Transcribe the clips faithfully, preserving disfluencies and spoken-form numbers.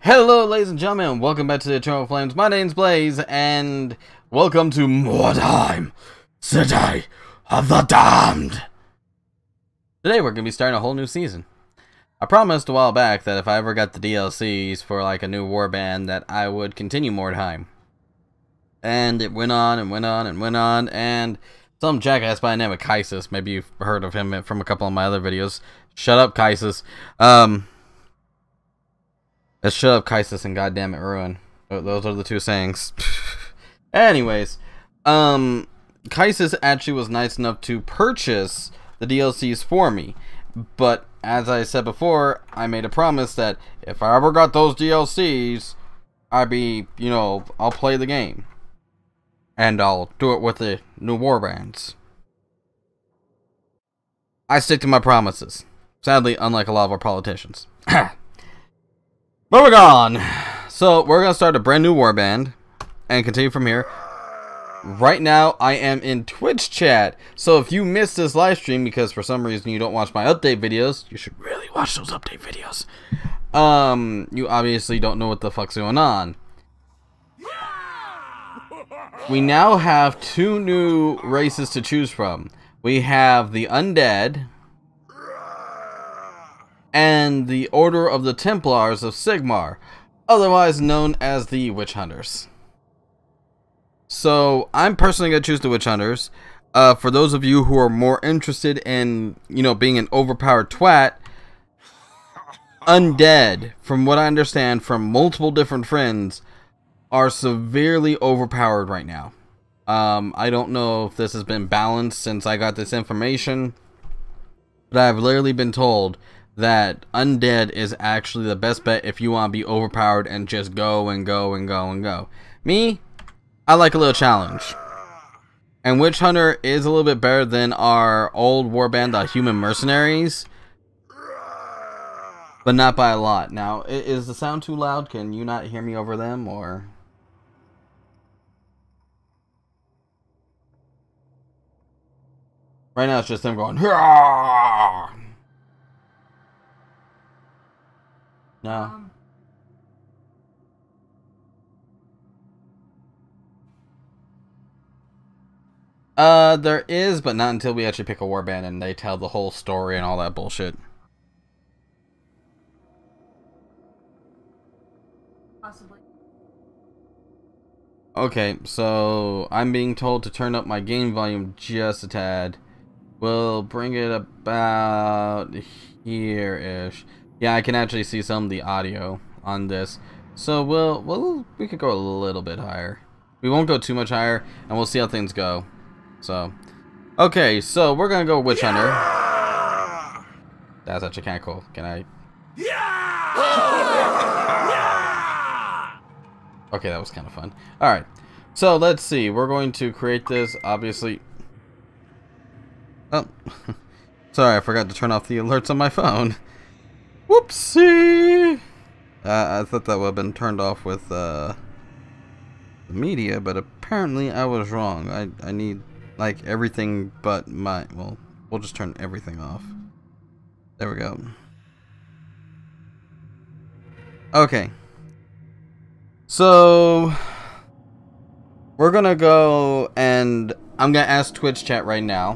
Hello, ladies and gentlemen, welcome back to the Eternal Flames. My name's Blaze, and welcome to Mordheim, City of the Damned. Today we're going to be starting a whole new season. I promised a while back that if I ever got the D L Cs for like a new warband that I would continue Mordheim. And it went on and went on and went on, and some jackass by the name of Kaisis, maybe you've heard of him from a couple of my other videos. Shut up, Kaisis. Um... Let's shut up, Kaisis, and goddammit, Ruin. Those are the two sayings. Anyways, um, Kaisis actually was nice enough to purchase the D L Cs for me. But, as I said before, I made a promise that if I ever got those D L Cs, I'd be, you know, I'll play the game. And I'll do it with the new warbands. I stick to my promises. Sadly, unlike a lot of our politicians. Moving on. So, we're going to start a brand new warband and continue from here. Right now, I am in Twitch chat. So, if you missed this live stream because for some reason you don't watch my update videos, you should really watch those update videos. Um, you obviously don't know what the fuck's going on. We now have two new races to choose from. We have the Undead and the Order of the Templars of Sigmar, otherwise known as the Witch Hunters. So, I'm personally going to choose the Witch Hunters. Uh, for those of you who are more interested in, you know, being an overpowered twat, Undead, from what I understand from multiple different friends, are severely overpowered right now. Um, I don't know if this has been balanced since I got this information, but I've literally been told that Undead is actually the best bet if you want to be overpowered and just go and go and go and go. Me, I like a little challenge. And Witch Hunter is a little bit better than our old warband, the Human Mercenaries. But not by a lot. Now, is the sound too loud? Can you not hear me over them, or... Right now it's just them going, Hurrah! No. Um, uh, there is, but not until we actually pick a warband and they tell the whole story and all that bullshit. Possibly. Okay, so I'm being told to turn up my game volume just a tad. We'll bring it about here-ish. Yeah, I can actually see some of the audio on this. So we'll, we'll, we could go a little bit higher. We won't go too much higher, and we'll see how things go. So, okay, so we're gonna go Witch Hunter. Yeah! That's actually kind of cool. Can I? Yeah! Okay, that was kind of fun. All right, so let's see. We're going to create this, obviously. Oh, sorry, I forgot to turn off the alerts on my phone. Whoopsie! Uh, I thought that would have been turned off with uh, the media, but apparently I was wrong. I, I need, like, everything but my... Well, we'll just turn everything off. There we go. Okay. So... We're gonna go and... I'm gonna ask Twitch chat right now.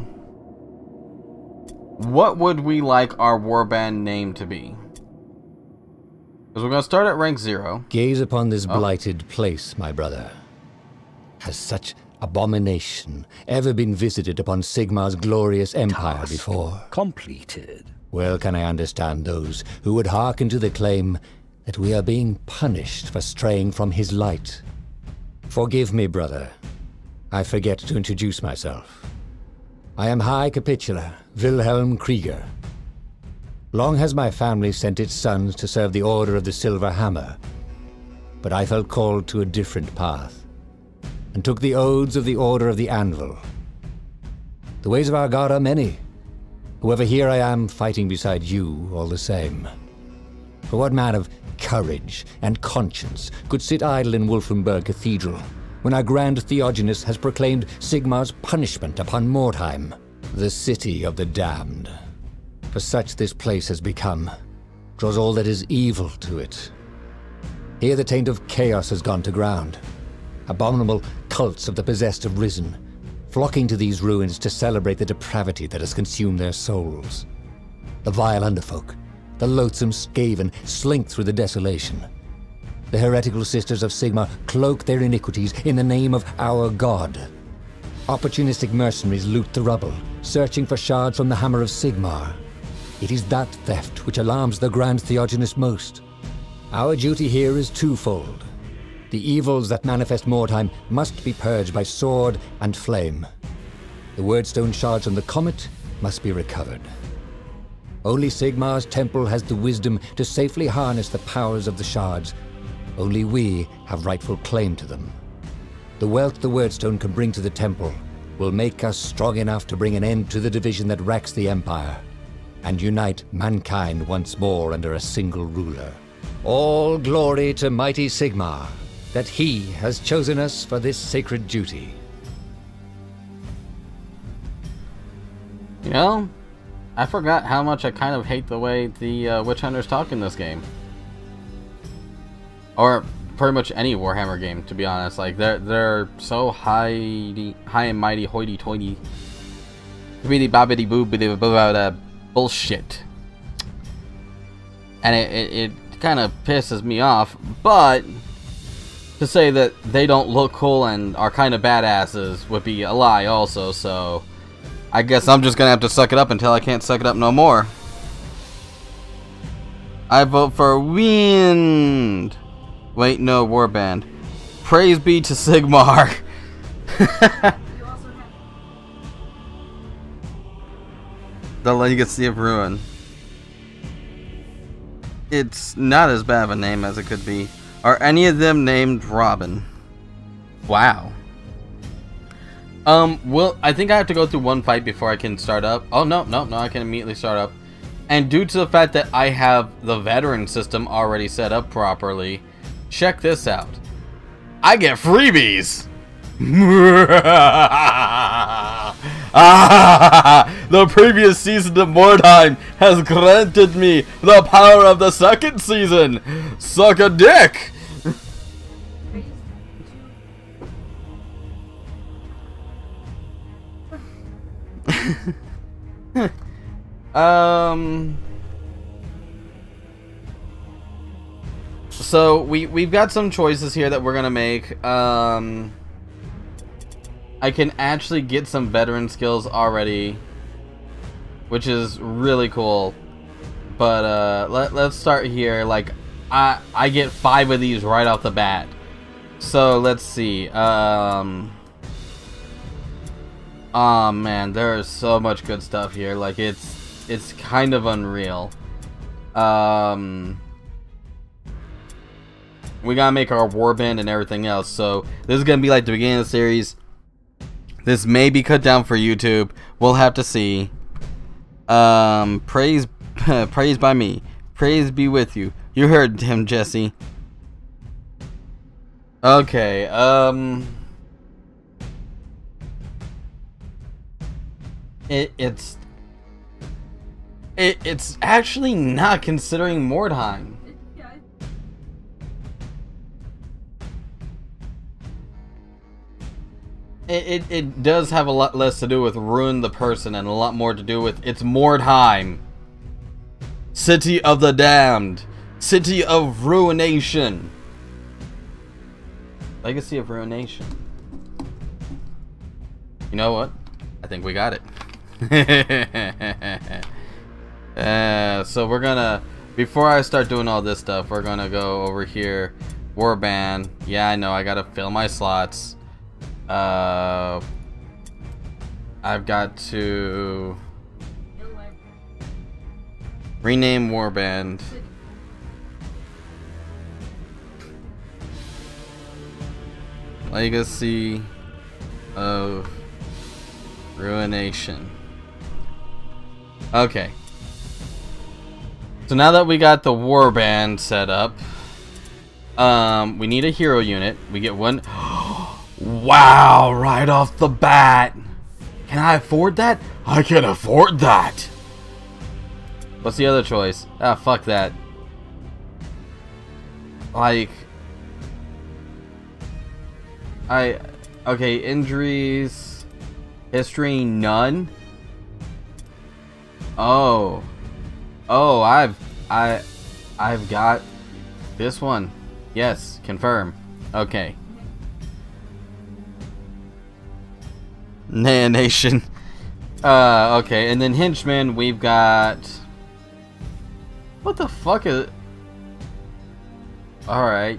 What would we like our warband name to be? Because we're going to start at rank zero. Gaze upon this oh. blighted place, my brother. Has such abomination ever been visited upon Sigmar's glorious empire Task before? completed. Well can I understand those who would hearken to the claim that we are being punished for straying from his light. Forgive me, brother. I forget to introduce myself. I am High Capitular, Wilhelm Krieger. Long has my family sent its sons to serve the Order of the Silver Hammer, but I felt called to a different path, and took the oaths of the Order of the Anvil. The ways of our God are many. However, here I am fighting beside you all the same. For what man of courage and conscience could sit idle in Wolfenburg Cathedral when our Grand Theogenes has proclaimed Sigmar's punishment upon Mordheim, the city of the damned? For such this place has become, draws all that is evil to it. Here the taint of chaos has gone to ground. Abominable cults of the possessed have risen, flocking to these ruins to celebrate the depravity that has consumed their souls. The vile underfolk, the loathsome Skaven, slink through the desolation. The heretical sisters of Sigmar cloak their iniquities in the name of our god. Opportunistic mercenaries loot the rubble, searching for shards from the Hammer of Sigmar. It is that theft which alarms the Grand Theogenist most. Our duty here is twofold. The evils that manifest Mordheim must be purged by sword and flame. The Wyrdstone shards from the comet must be recovered. Only Sigmar's temple has the wisdom to safely harness the powers of the shards. Only we have rightful claim to them. The wealth the Wyrdstone can bring to the temple will make us strong enough to bring an end to the division that racks the Empire, and unite mankind once more under a single ruler. All glory to mighty Sigmar, that he has chosen us for this sacred duty. You know, I forgot how much I kind of hate the way the uh, Witch Hunters talk in this game. Or pretty much any Warhammer game, to be honest. Like, they're, they're so high, high and mighty, hoity-toity. Really bobbity boobity about bullshit. And it, it, it kind of pisses me off, but to say that they don't look cool and are kind of badasses would be a lie also, so I guess I'm just gonna have to suck it up until I can't suck it up no more. I vote for wind. Wait, no, warband. Praise be to Sigmar. The Legacy of Ruin. It's not as bad of a name as it could be. Are any of them named Robin? Wow. Um, well, I think I have to go through one fight before I can start up. Oh, no, no, no, I can immediately start up. And due to the fact that I have the veteran system already set up properly, check this out. I get freebies! The previous season of Mordheim has granted me the power of the second season! Suck a dick! um... So, we, we've got some choices here that we're gonna make. Um... I can actually get some veteran skills already, which is really cool. But uh, let, let's start here. Like, I I get five of these right off the bat. So let's see. Um, oh man, there is so much good stuff here. Like, it's it's kind of unreal. Um, we gotta make our warband and everything else. So this is gonna be like the beginning of the series. This may be cut down for YouTube. We'll have to see. Um, praise, praise by me. Praise be with you. You heard him, Jesse. Okay. Um, it it's it it's actually not considering Mordheim. It, it, it does have a lot less to do with Ruin the Person and a lot more to do with it's Mordheim. City of the Damned. City of Ruination. Legacy of Ruination. You know what? I think we got it. uh, so we're gonna, before I start doing all this stuff, we're gonna go over here. Warband. Yeah, I know, I gotta fill my slots. Uh, I've got to rename Warband. Legacy of Ruination. Okay. So now that we got the Warband set up, um, we need a hero unit. We get one. Wow, right off the bat. Can I afford that? I can afford that. What's the other choice? Ah, fuck that. Like, I okay, injuries, history, none. Oh, oh, I've I I've got this one. Yes, confirm. Okay. Nah, Nation. Uh, okay, and then henchmen, we've got. What the fuck is? All right.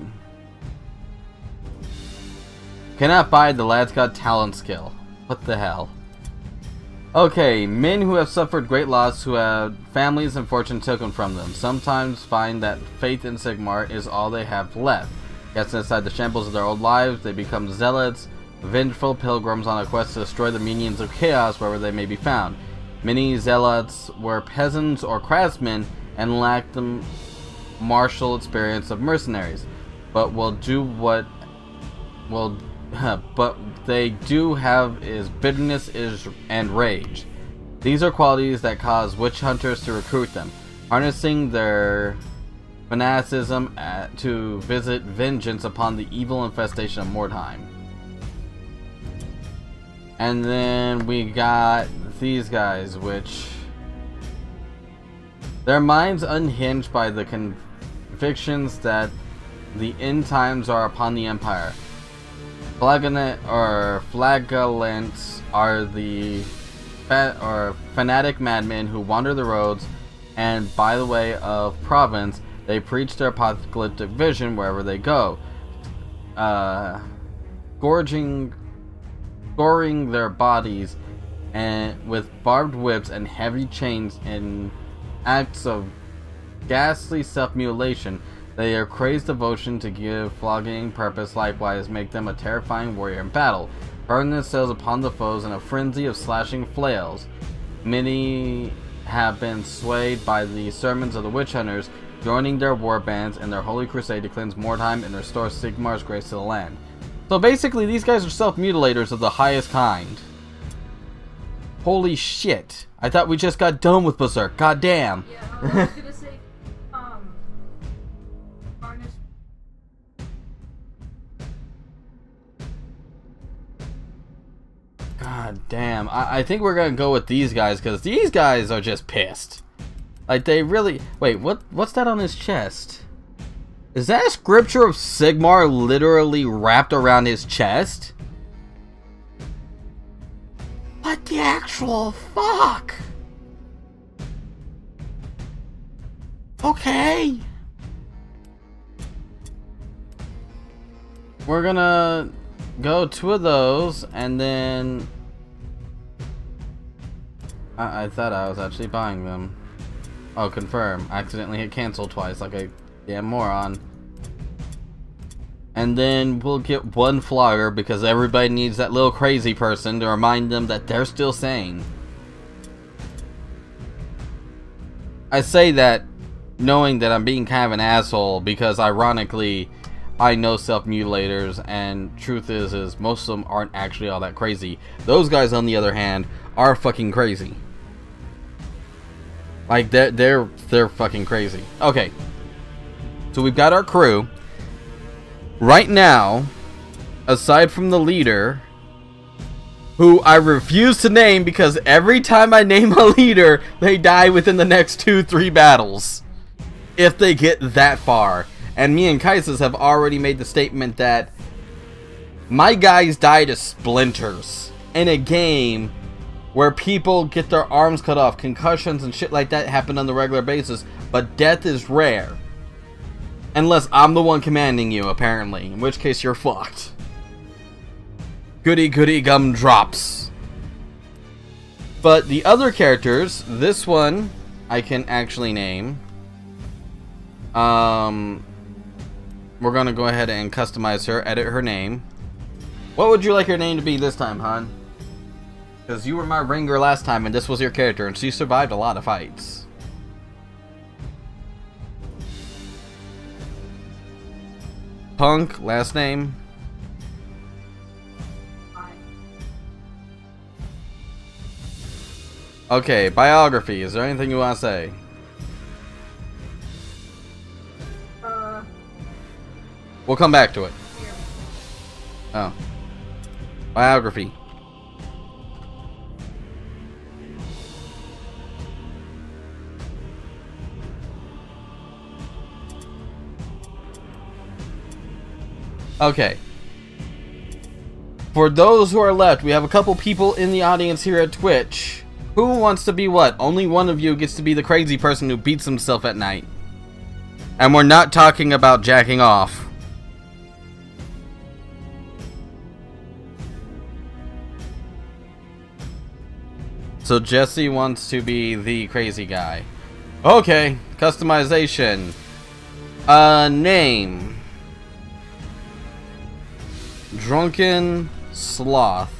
Cannot buy the lad's got talent skill. What the hell? Okay, men who have suffered great loss, who have families and fortune taken from them, sometimes find that faith in Sigmar is all they have left. Cast inside the shambles of their old lives, they become zealots, vengeful pilgrims on a quest to destroy the minions of chaos wherever they may be found. Many zealots were peasants or craftsmen and lacked the martial experience of mercenaries, but will do what will but they do have is bitterness is and rage. These are qualities that cause witch hunters to recruit them, harnessing their fanaticism at, to visit vengeance upon the evil infestation of Mordheim. And then we got these guys, which their minds unhinged by the convictions that the end times are upon the Empire. Flagellant or flagellants are the fa or fanatic madmen who wander the roads, and by the way of province, they preach their apocalyptic vision wherever they go, uh, gorging, goring their bodies, and with barbed whips and heavy chains in acts of ghastly self-mutilation. Their crazed devotion to give flogging purpose likewise make them a terrifying warrior in battle, hurling themselves upon the foes in a frenzy of slashing flails. Many have been swayed by the sermons of the witch hunters, joining their war bands in their holy crusade to cleanse Mordheim and restore Sigmar's grace to the land. So basically, these guys are self-mutilators of the highest kind. Holy shit! I thought we just got done with Berserk. God damn. Yeah, I was gonna say, um, Varnish. God damn. I, I think we're gonna go with these guys because these guys are just pissed. Like they really. Wait, what? What's that on his chest? Is that a scripture of Sigmar literally wrapped around his chest? What the actual fuck? Okay. We're gonna go two of those and then I, I thought I was actually buying them. Oh, confirm. I accidentally hit cancel twice like a damn moron. And then we'll get one flogger because everybody needs that little crazy person to remind them that they're still sane. I say that knowing that I'm being kind of an asshole because ironically I know self-mutilators, and truth is is most of them aren't actually all that crazy. Those guys on the other hand are fucking crazy. Like they're they're they're fucking crazy. Okay. So we've got our crew. Right now, aside from the leader, who I refuse to name because every time I name a leader, they die within the next two, three battles. If they get that far. And me and Kaisis have already made the statement that my guys die to splinters in a game where people get their arms cut off, concussions and shit like that happen on the regular basis, but death is rare. Unless I'm the one commanding you, apparently. In which case, you're fucked. Goody goody gumdrops. But the other characters, this one, I can actually name. Um, we're gonna go ahead and customize her, edit her name. What would you like her name to be this time, hon? Because you were my ringer last time, and this was your character, and she survived a lot of fights. Punk, last name. Okay, biography. Is there anything you want to say? Uh. We'll come back to it. Oh. Biography. Okay. For those who are left, we have a couple people in the audience here at Twitch. Who wants to be what? Only one of you gets to be the crazy person who beats himself at night. And we're not talking about jacking off. So Jesse wants to be the crazy guy. Okay, customization. Uh, name. Drunken Sloth.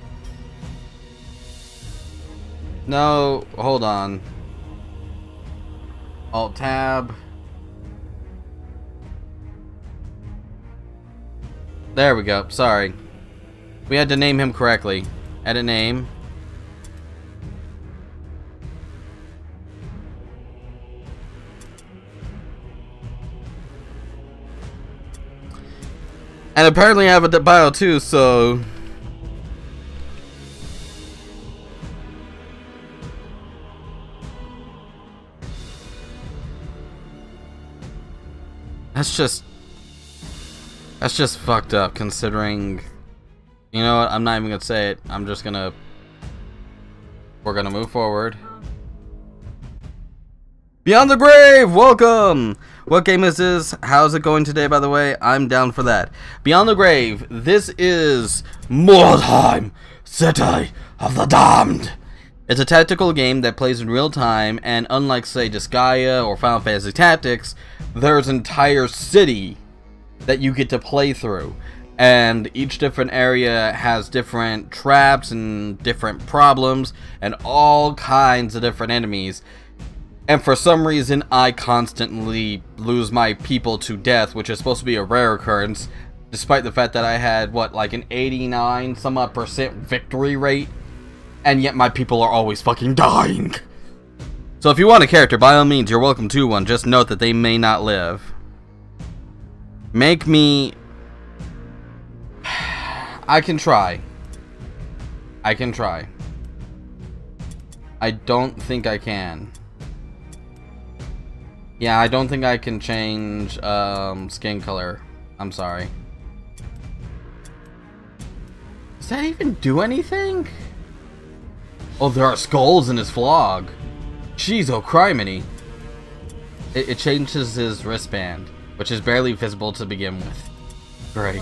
No, hold on. Alt tab. There we go, sorry. We had to name him correctly. Edit name. And apparently I have a bio too, so... That's just... That's just fucked up, considering... You know what, I'm not even gonna say it. I'm just gonna... We're gonna move forward. Beyond the Grave! Welcome! What game is this? How's it going today, by the way? I'm down for that. Beyond the Grave. This is Mordheim, City of the Damned. It's a tactical game that plays in real time, and unlike, say, Disgaea or Final Fantasy Tactics, there's an entire city that you get to play through. And each different area has different traps and different problems and all kinds of different enemies. And for some reason, I constantly lose my people to death, which is supposed to be a rare occurrence, despite the fact that I had, what, like an eighty-nine some odd percent victory rate, and yet my people are always fucking dying. So if you want a character, by all means, you're welcome to one. Just note that they may not live. Make me... I can try. I can try. I don't think I can. Yeah, I don't think I can change um, skin color. I'm sorry. Does that even do anything? Oh, there are skulls in his flog. Jeez, oh criminy. It, it changes his wristband, which is barely visible to begin with. Great.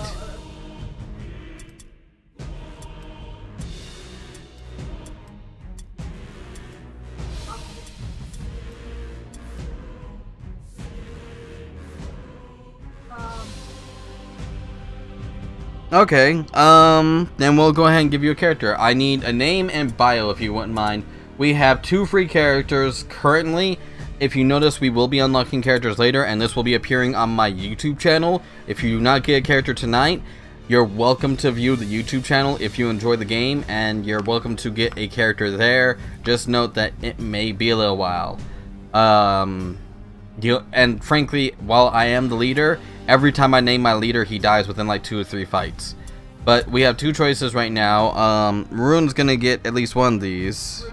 Okay, um, then we'll go ahead and give you a character. I need a name and bio if you wouldn't mind. We have two free characters currently. If you notice, we will be unlocking characters later, and this will be appearing on my YouTube channel. If you do not get a character tonight, you're welcome to view the YouTube channel if you enjoy the game, and you're welcome to get a character there. Just note that it may be a little while. Um, you, and frankly, while I am the leader, every time I name my leader, he dies within like two or three fights. But we have two choices right now. Um, Rune's gonna get at least one of these.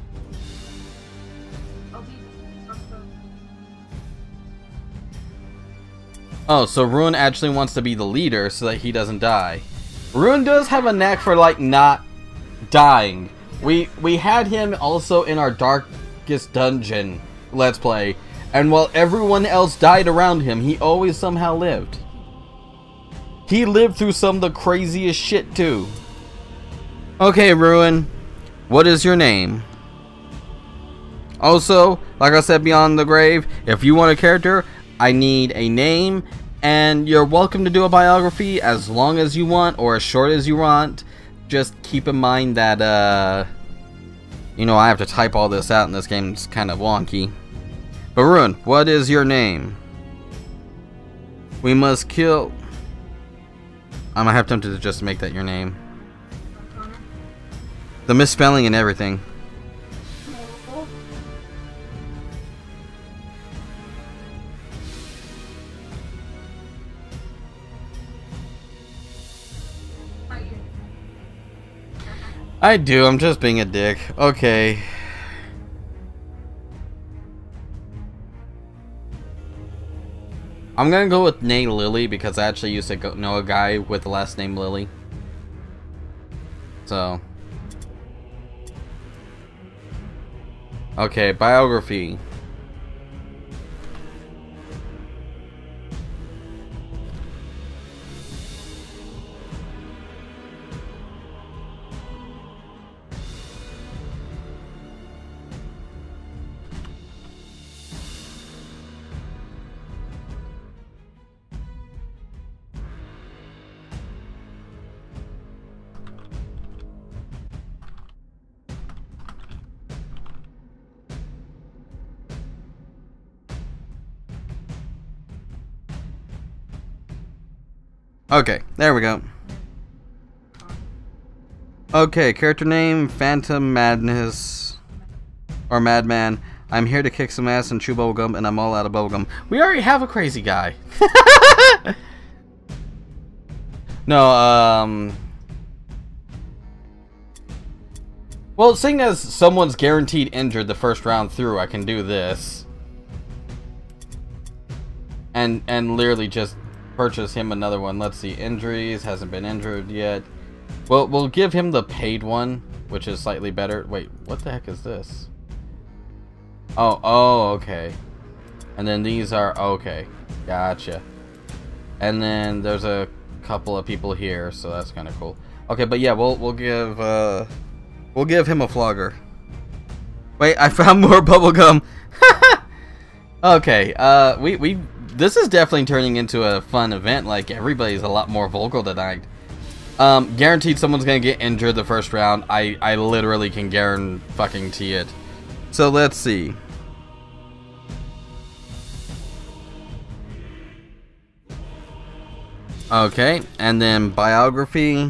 Oh, so Rune actually wants to be the leader so that he doesn't die. Rune does have a knack for like not dying. We we had him also in our Darkest Dungeon Let's Play. And while everyone else died around him, he always somehow lived. He lived through some of the craziest shit too. Okay, Ruin, what is your name? Also, like I said, Beyond the Grave, if you want a character, I need a name, and you're welcome to do a biography as long as you want, or as short as you want. Just keep in mind that, uh, you know, I have to type all this out, and this game's kind of wonky. But Rune, what is your name? We must kill... I'm half tempted to just make that your name. The misspelling and everything. I do, I'm just being a dick. Okay. I'm gonna go with name Lily because I actually used to go know a guy with the last name Lily. So. Okay, biography. Okay, there we go. Okay, character name, Phantom Madness. Or Madman. I'm here to kick some ass and chew bubblegum, and I'm all out of bubblegum. We already have a crazy guy. No, um... well, seeing as someone's guaranteed injured the first round through, I can do this. And, and literally just purchase him another one. Let's see, injuries, hasn't been injured yet. Well, we'll give him the paid one, which is slightly better. Wait, what the heck is this? Oh, oh, okay. And then these are, okay, gotcha. And then there's a couple of people here, so that's kind of cool. Okay, but yeah, we'll we'll give uh, we'll give him a flogger. Wait, I found more bubblegum. Okay, uh, we we. This is definitely turning into a fun event. Like, everybody's a lot more vocal tonight. Um, guaranteed someone's gonna get injured the first round. I, I literally can guarantee it. So let's see. Okay, and then biography.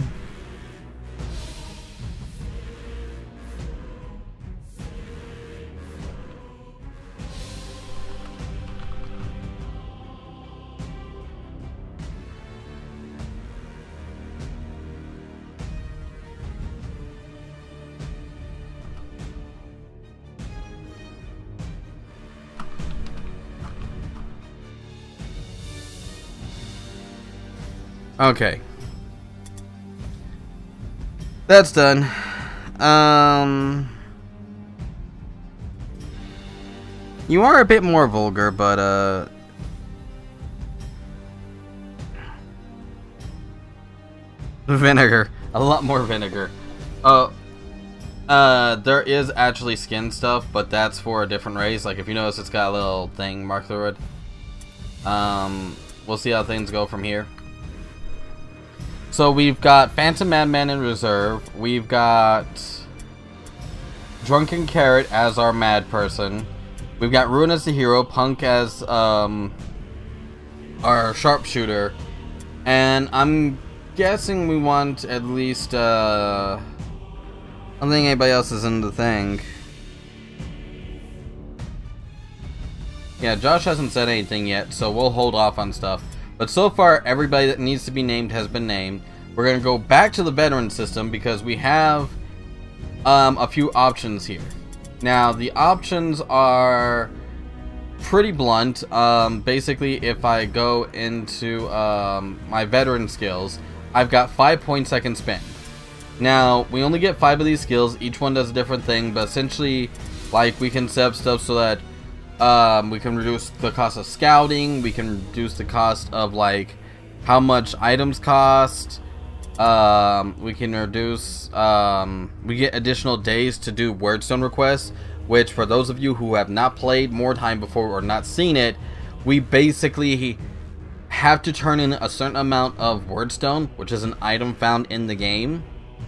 Okay. That's done. Um... You are a bit more vulgar, but, uh... vinegar. A lot more vinegar. Oh. Uh, there is actually skin stuff, but that's for a different race. Like, if you notice, it's got a little thing marked through it. Um, we'll see how things go from here. So we've got Phantom Madman in reserve. We've got Drunken Carrot as our mad person. We've got Ruin as the hero, Punk as um, our sharpshooter. And I'm guessing we want at least... Uh, I don't think anybody else is in the thing. Yeah, Josh hasn't said anything yet, so we'll hold off on stuff. But so far, everybody that needs to be named has been named. We're going to go back to the veteran system because we have um, a few options here. Now, the options are pretty blunt. Um, basically, if I go into um, my veteran skills, I've got five points I can spend. Now, we only get five of these skills. Each one does a different thing, but essentially, like, we can set up stuff so that Um, we can reduce the cost of scouting. We can reduce the cost of, like, how much items cost. Um, we can reduce, um, we get additional days to do wordstone requests, which for those of you who have not played Mordheim before or not seen it, we basically have to turn in a certain amount of wordstone, which is an item found in the game.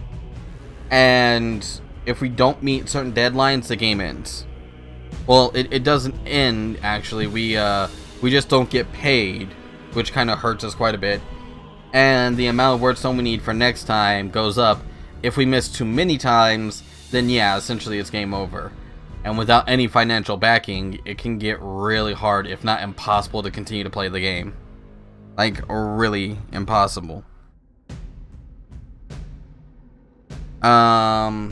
And if we don't meet certain deadlines, the game ends. Well, it, it doesn't end, actually. We, uh, we just don't get paid, which kind of hurts us quite a bit. And the amount of wordstone we need for next time goes up. If we miss too many times, then yeah, essentially it's game over. And without any financial backing, it can get really hard, if not impossible, to continue to play the game. Like, really impossible. Um.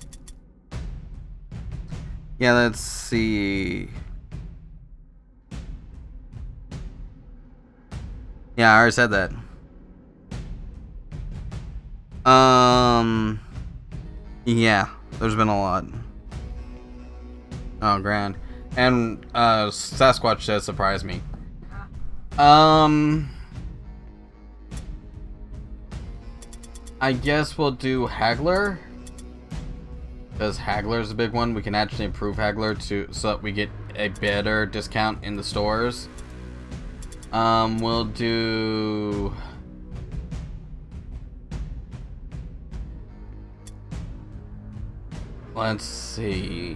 Yeah, let's see. Yeah, I already said that. Um. Yeah, there's been a lot. Oh, grand. And uh, Sasquatch does surprise me. Um. I guess we'll do Haggler. Because Haggler's a big one. We can actually improve Haggler to so that we get a better discount in the stores. Um, we'll do... Let's see.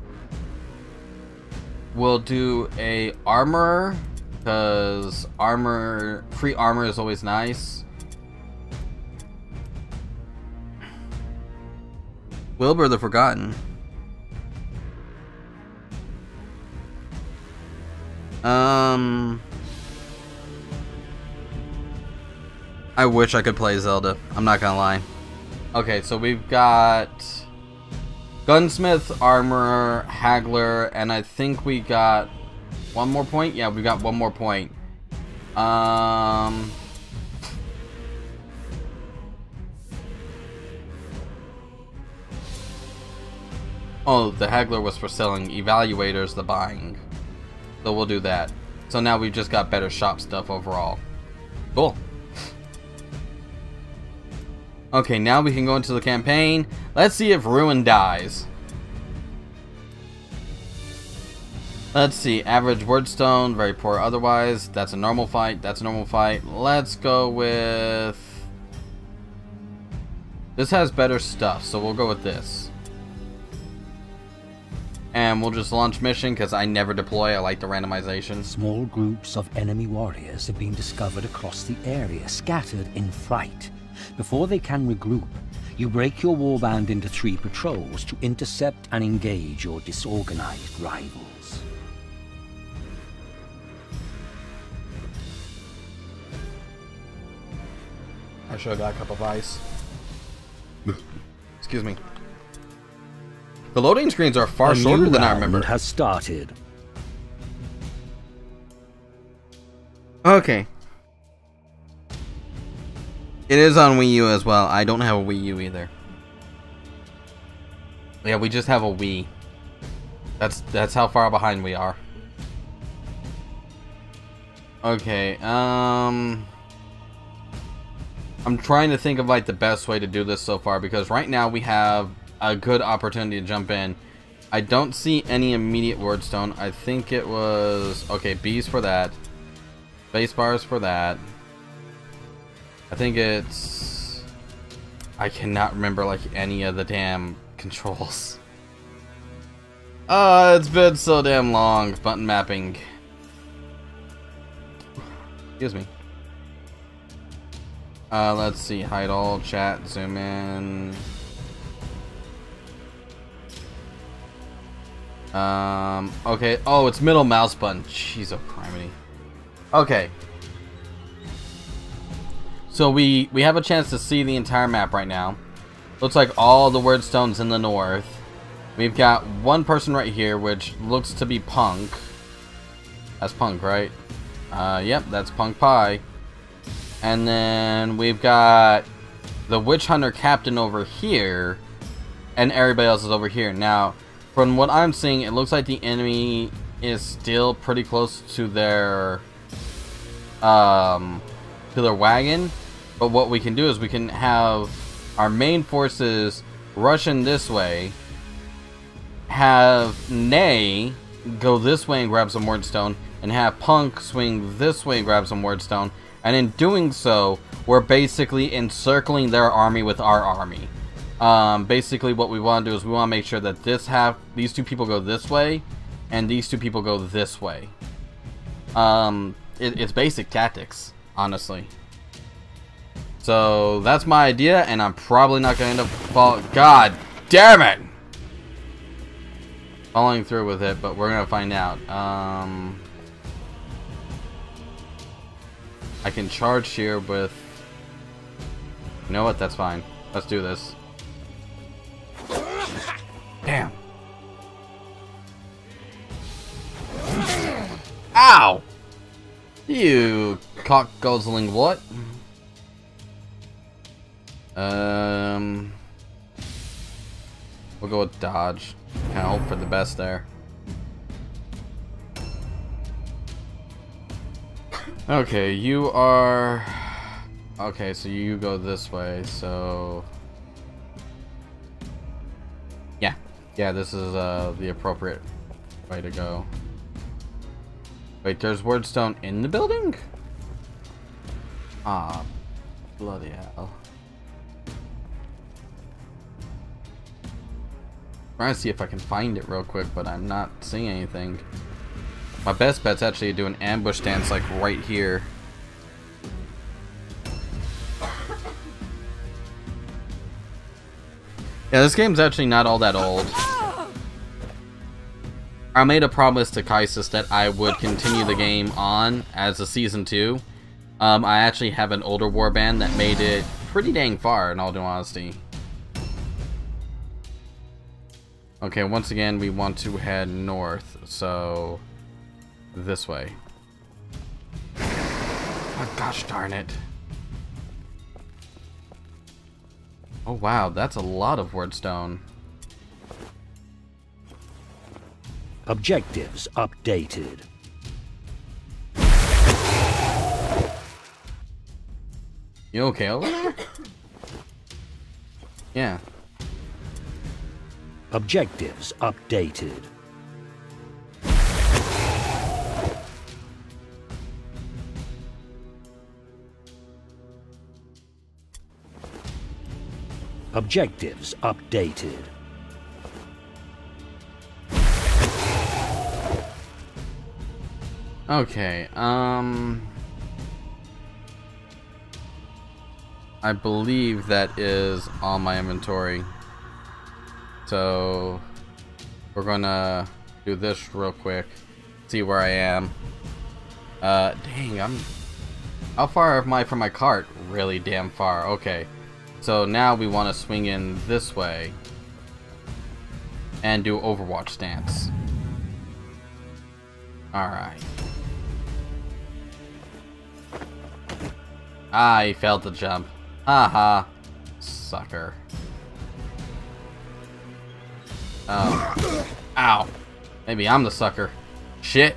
We'll do a Armorer. Because armor... Free armor is always nice. Wilbur the Forgotten. Um, I wish I could play Zelda. I'm not gonna lie. Okay, so we've got Gunsmith, Armorer, Haggler, and I think we got one more point. Yeah, we got one more point. Um. Oh, the Haggler was for selling. Evaluators, the buying. So we'll do that. So now we've just got better shop stuff overall. Cool. Okay, now we can go into the campaign. Let's see if Ruin dies. Let's see. Average Wordstone, very poor otherwise. That's a normal fight. That's a normal fight. Let's go with... This has better stuff, so we'll go with this. And we'll just launch mission because I never deploy. I like the randomization. Small groups of enemy warriors have been discovered across the area, scattered in fright. Before they can regroup, you break your warband into three patrols to intercept and engage your disorganized rivals. I should have got a cup of ice. Excuse me. The loading screens are far A shorter new than I round remember. has started. Okay. It is on Wii U as well. I don't have a Wii U either. Yeah, we just have a Wii. That's that's how far behind we are. Okay, um... I'm trying to think of like the best way to do this so far, because right now we have a good opportunity to jump in. I don't see any immediate wordstone. I think it was... Okay, B's for that. Space bars for that. I think it's... I cannot remember like any of the damn controls. Uh, it's been so damn long. Button mapping. Excuse me. Uh, let's see. Hide all, chat, zoom in. Um, okay. Oh, it's middle mouse button. Jeez, oh, criminy. Okay. So we, we have a chance to see the entire map right now. Looks like all the wordstones in the north. We've got one person right here, which looks to be Punk. That's Punk, right? Uh, yep, that's Punk Pie. And then we've got the Witch Hunter Captain over here. And everybody else is over here. Now, from what I'm seeing, it looks like the enemy is still pretty close to their um, to their wagon. But what we can do is we can have our main forces rush in this way, have Nay go this way and grab some wordstone, and have Punk swing this way and grab some wordstone. And in doing so, we're basically encircling their army with our army. Um, basically what we want to do is we want to make sure that this half, these two people go this way, and these two people go this way. Um, it, it's basic tactics, honestly. So that's my idea, and I'm probably not going to end up fall. God damn it! Following through with it, but we're gonna find out. Um, I can charge here with. You know what? That's fine. Let's do this. Ow! You cock-guzzling what? Um... We'll go with dodge. Kind of hope for the best there. Okay, you are... Okay, so you go this way, so... Yeah. Yeah, this is uh, the appropriate way to go. Wait, there's Wordstone in the building? Ah, bloody hell. Trying to see if I can find it real quick, but I'm not seeing anything. My best bet's actually to do an ambush stance like right here. Yeah, this game's actually not all that old. I made a promise to Kaisis that I would continue the game on as a season two. Um, I actually have an older warband that made it pretty dang far, in all due honesty. Okay, once again, we want to head north, so this way. Oh, gosh darn it. Oh, wow, that's a lot of Wordstone. Objectives updated. You okay over there? Yeah. Objectives updated. Objectives updated. Okay, um... I believe that is all my inventory. So we're gonna do this real quick, see where I am. Uh, dang, I'm... How far am I from my cart? Really damn far. Okay. So now we want to swing in this way and do Overwatch stance. Alright. Ah, he failed to jump. Haha. Sucker. Oh. Ow. Maybe I'm the sucker. Shit.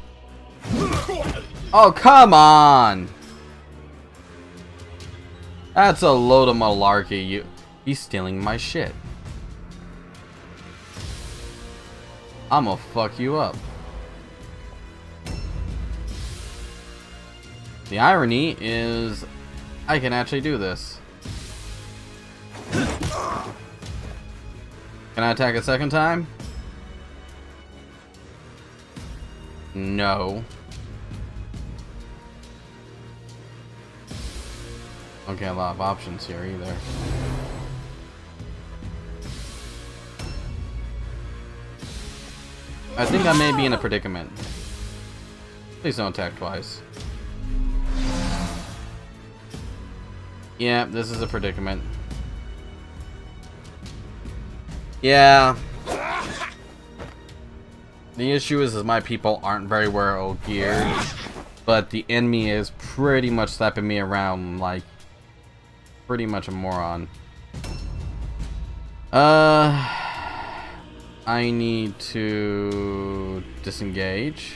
Oh, come on! That's a load of malarkey. You, he's stealing my shit. I'ma fuck you up. The irony is, I can actually do this. Can I attack a second time? No. Okay, a lot of options here either. I think I may be in a predicament. Please don't attack twice. Yeah, this is a predicament. Yeah. The issue is, is my people aren't very well geared, but the enemy is pretty much slapping me around like pretty much a moron. Uh, I need to disengage.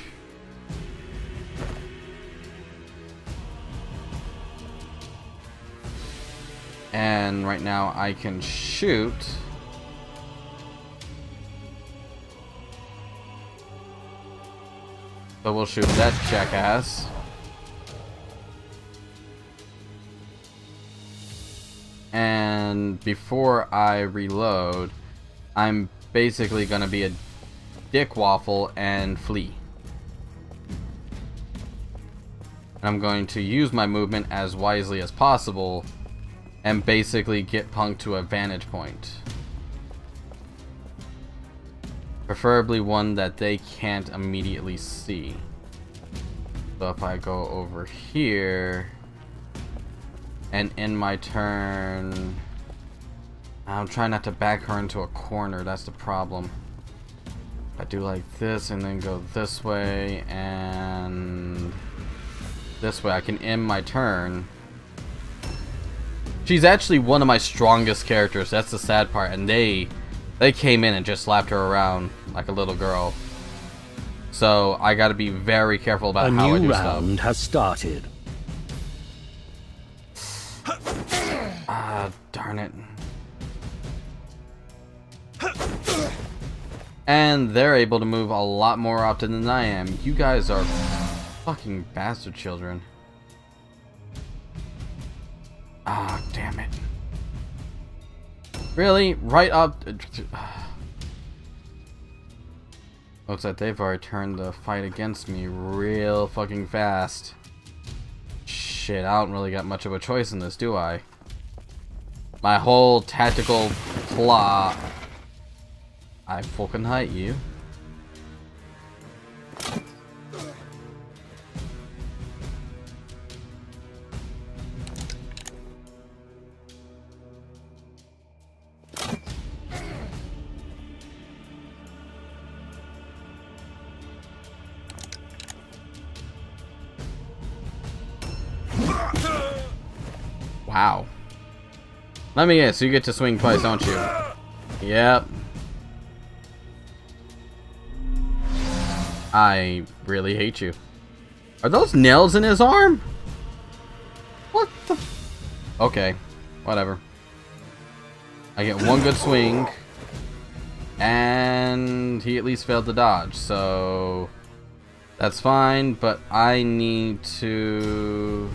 And right now I can shoot. So we'll shoot that jackass. And before I reload, I'm basically gonna be a dick waffle and flee. I'm going to use my movement as wisely as possible and basically get punked to a vantage point. Preferably one that they can't immediately see. So if I go over here and in my turn, I'm trying not to back her into a corner, that's the problem. I do like this and then go this way and this way. I can end my turn. She's actually one of my strongest characters. That's the sad part. And they they came in and just slapped her around like a little girl. So I got to be very careful about a how I new do round stuff. has started. Ah, darn it. And they're able to move a lot more often than I am. You guys are fucking bastard children. Ah, damn it. Really? Right up... Looks like they've already turned the fight against me real fucking fast. Shit, I don't really got much of a choice in this, do I? My whole tactical plot... I fucking hate you. Wow. Let me guess, you get to swing twice, don't you? Yep. I really hate you. Are those nails in his arm? What the? Okay, whatever. I get one good swing, and he at least failed to dodge, so that's fine, but I need to...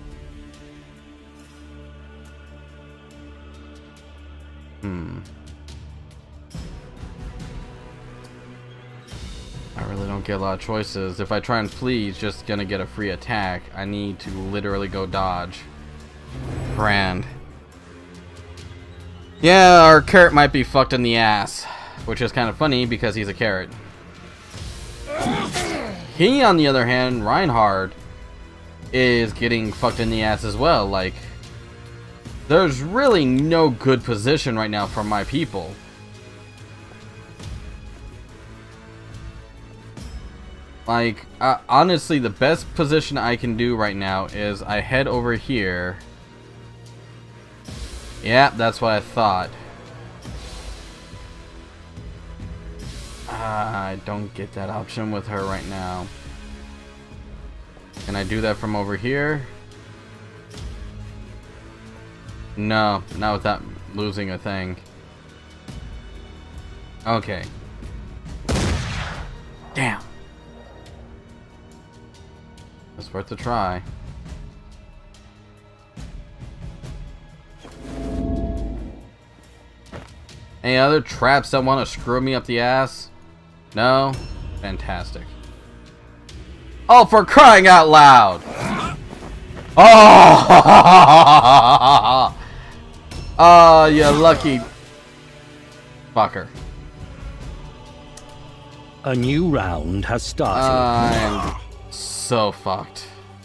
Hmm. I really don't get a lot of choices. If I try and flee, he's just gonna get a free attack. I need to literally go dodge. Grand. Yeah, our carrot might be fucked in the ass. Which is kind of funny because he's a carrot. He, on the other hand, Reinhard, is getting fucked in the ass as well. Like, there's really no good position right now for my people. Like, uh, honestly, the best position I can do right now is I head over here. Yeah, that's what I thought. Uh, I don't get that option with her right now. Can I do that from over here? No, not without losing a thing. Okay. Damn. It's worth a try. Any other traps that want to screw me up the ass? No? Fantastic. Oh, for crying out loud! Oh! Oh, you lucky fucker. A new round has started. I'm so fucked.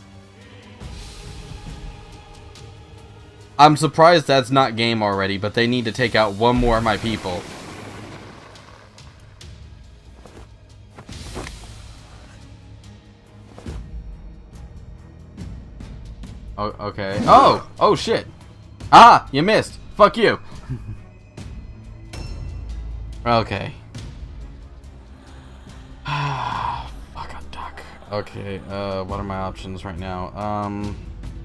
I'm surprised that's not game already, but they need to take out one more of my people. Oh, okay. Oh! Oh, shit! Ah! You missed! Fuck you! Okay. Fuck a duck. Okay, uh, what are my options right now? Um...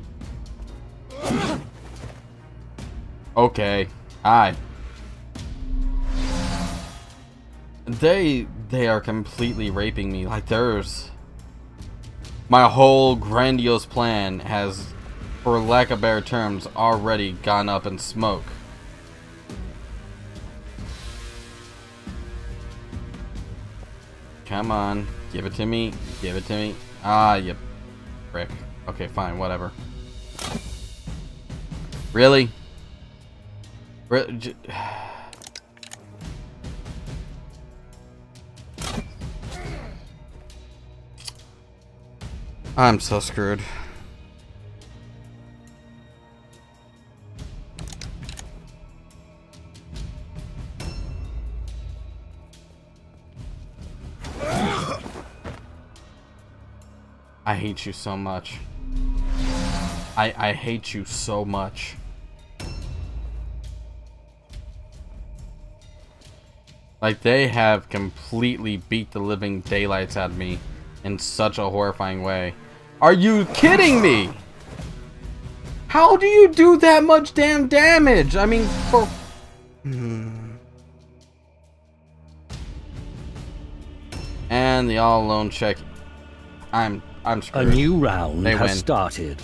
Okay. Hi. They... They are completely raping me. Like, there's... My whole grandiose plan has, for lack of better terms, already gone up in smoke. Come on. Give it to me. Give it to me. Ah, you prick. Okay, fine. Whatever. Really? Re j I'm so screwed. I hate you so much. I I hate you so much. Like, they have completely beat the living daylights out of me in such a horrifying way. Are you kidding me? How do you do that much damn damage? I mean, for... Hmm. And the all alone check. I'm I'm A screwed. new round They has win. started.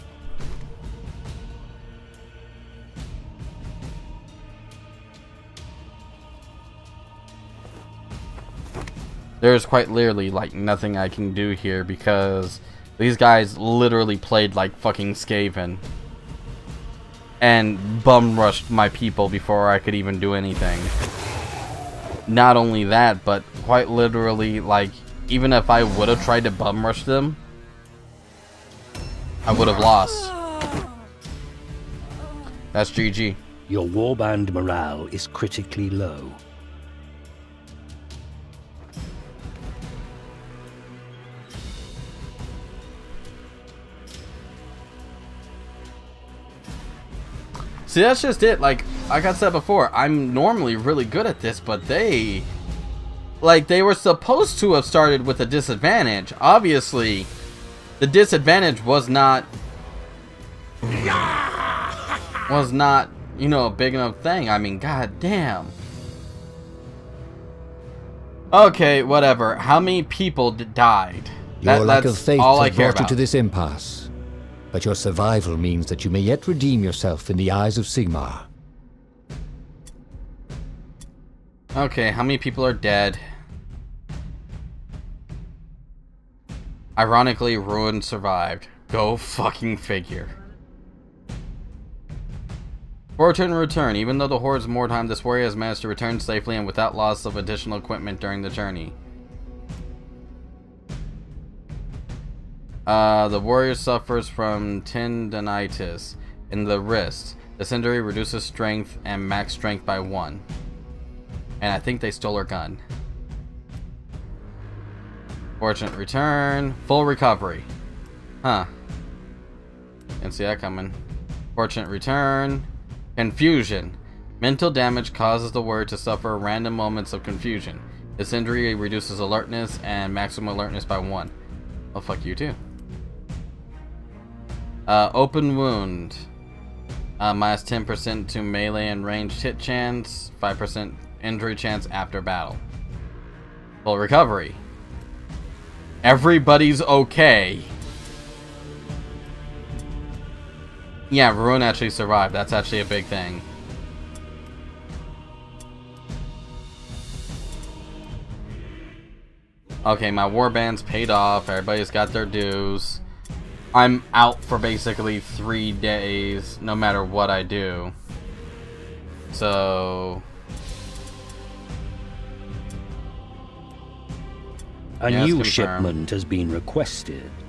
There's quite literally like nothing I can do here because these guys literally played like fucking Skaven and bum rushed my people before I could even do anything. Not only that, but quite literally, like, even if I would have tried to bum rush them, I would have lost. That's G G. Your warband morale is critically low. See, that's just it. Like, like I said before, I'm normally really good at this, but they... Like, they were supposed to have started with a disadvantage. Obviously, the disadvantage was not... Was not, you know, a big enough thing. I mean, god damn. Okay, whatever. How many people d died? Your That- lack of that's faith all I has care brought you about. to this impasse. But your survival means that you may yet redeem yourself in the eyes of Sigmar. Okay, how many people are dead? Ironically, Ruin survived. Go fucking figure. Fortune return. Even though the Horde's more time, this warrior has managed to return safely and without loss of additional equipment during the journey. Uh, the warrior suffers from tendinitis in the wrist. This injury reduces strength and max strength by one. And I think they stole her gun. Fortunate return. Full recovery. Huh. Didn't see that coming. Fortunate return. Confusion. Mental damage causes the warrior to suffer random moments of confusion. This injury reduces alertness and maximum alertness by one. Oh, fuck you too. Uh, open wound. Uh, minus ten percent to melee and ranged hit chance. five percent injury chance after battle. Full recovery. Everybody's okay. Yeah, Ruin actually survived. That's actually a big thing. Okay, my warband's paid off. Everybody's got their dues. I'm out for basically three days, no matter what I do. So... A Yes, new confirm. shipment has been requested.